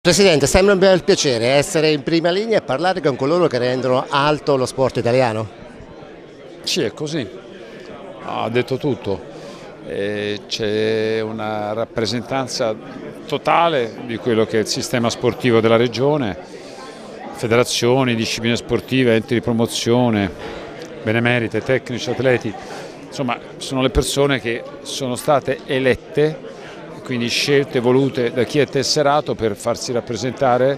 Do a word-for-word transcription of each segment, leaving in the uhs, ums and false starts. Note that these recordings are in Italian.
Presidente, sembra un bel piacere essere in prima linea e parlare con coloro che rendono alto lo sport italiano. Sì, è così, ha detto tutto, c'è una rappresentanza totale di quello che è il sistema sportivo della regione, federazioni, discipline sportive, enti di promozione, benemerite, tecnici, atleti, insomma sono le persone che sono state elette, quindi scelte, volute da chi è tesserato per farsi rappresentare.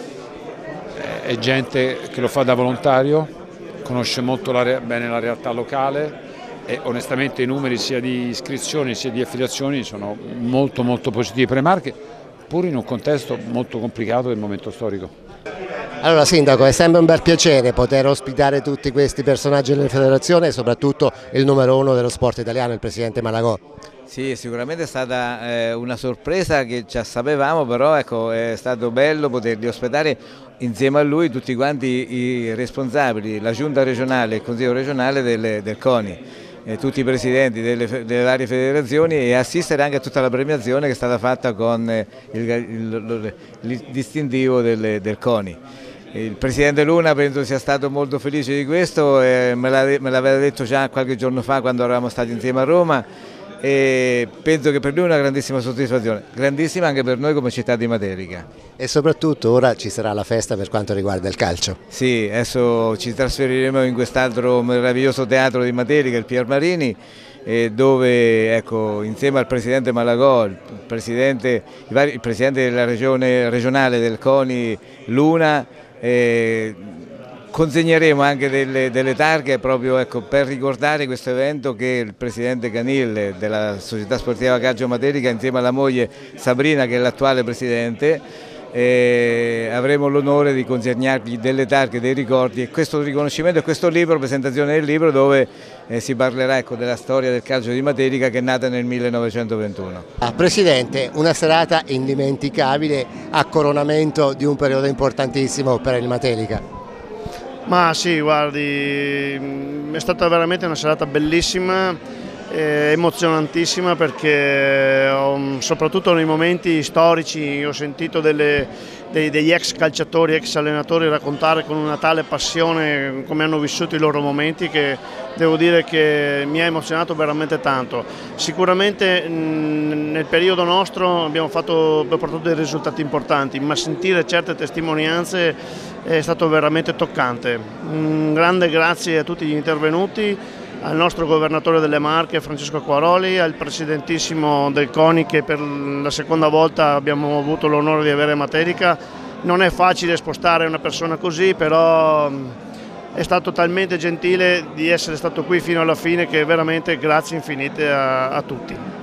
È gente che lo fa da volontario, conosce molto la, bene la realtà locale e onestamente i numeri sia di iscrizioni sia di affiliazioni sono molto molto positivi per le Marche, pur in un contesto molto complicato del momento storico. Allora Sindaco, è sempre un bel piacere poter ospitare tutti questi personaggi della federazione e soprattutto il numero uno dello sport italiano, il Presidente Malagò. Sì, sicuramente è stata eh, una sorpresa che già sapevamo, però ecco, è stato bello poterli ospitare insieme a lui tutti quanti i responsabili, la giunta regionale e il consiglio regionale del, del CONI, eh, tutti i presidenti delle, delle varie federazioni e assistere anche a tutta la premiazione che è stata fatta con eh, il, il, il distintivo del, del CONI. Il Presidente Luna penso sia stato molto felice di questo, eh, me l'aveva detto già qualche giorno fa quando eravamo stati insieme a Roma. E penso che per lui è una grandissima soddisfazione, grandissima anche per noi come città di Materica. E soprattutto ora ci sarà la festa per quanto riguarda il calcio. Sì, adesso ci trasferiremo in quest'altro meraviglioso teatro di Materica, il Pier Marini, dove ecco, insieme al Presidente Malagò, il Presidente, il Presidente della regione, regionale del CONI Luna, eh, consegneremo anche delle, delle targhe proprio ecco, per ricordare questo evento che il Presidente Canil della Società Sportiva Calcio Materica insieme alla moglie Sabrina, che è l'attuale Presidente, eh, avremo l'onore di consegnargli delle targhe, dei ricordi e questo riconoscimento e questo libro, presentazione del libro dove eh, si parlerà ecco, della storia del calcio di Materica che è nata nel millenovecentoventuno. Ah, Presidente, una serata indimenticabile a coronamento di un periodo importantissimo per il Materica. Ma sì, guardi, è stata veramente una serata bellissima, eh, emozionantissima perché ho, soprattutto nei momenti storici ho sentito delle, dei, degli ex calciatori, ex allenatori raccontare con una tale passione come hanno vissuto i loro momenti che devo dire che mi ha emozionato veramente tanto. Sicuramente mh, nel periodo nostro abbiamo, fatto, abbiamo portato dei risultati importanti, ma sentire certe testimonianze è stato veramente toccante. Un grande grazie a tutti gli intervenuti, al nostro governatore delle Marche Francesco Quaroli, al presidentissimo del CONI che per la seconda volta abbiamo avuto l'onore di avere a Materica. Non è facile spostare una persona così, però è stato talmente gentile di essere stato qui fino alla fine che veramente grazie infinite a, a tutti.